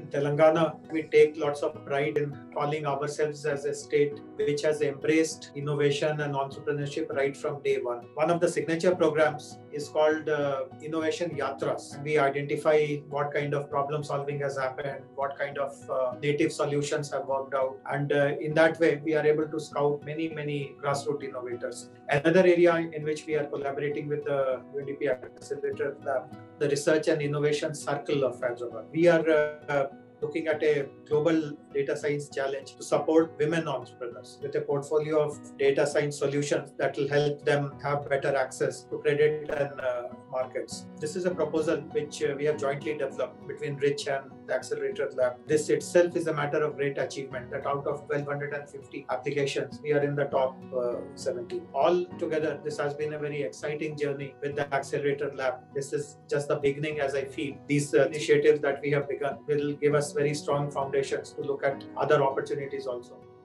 Telangana, we take lots of pride in calling ourselves as a state which has embraced innovation and entrepreneurship right from day one. One of the signature programs is called Innovation Yatras. We identify what kind of problem solving has happened, what kind of native solutions have worked out, and in that way, we are able to scout many grassroots innovators. Another area in which we are collaborating with the UNDP Accelerator Lab, the Research and Innovation Circle of Hyderabad. We are looking at a global data science challenge to support women entrepreneurs with a portfolio of data science solutions that will help them have better access to credit and markets. This is a proposal which we have jointly developed between Rich and the Accelerator Lab. This itself is a matter of great achievement that out of 1250 applications, we are in the top 70. All together, this has been a very exciting journey with the Accelerator Lab. This is just the beginning, as I feel. These initiatives that we have begun will give us very strong foundations to look at other opportunities also.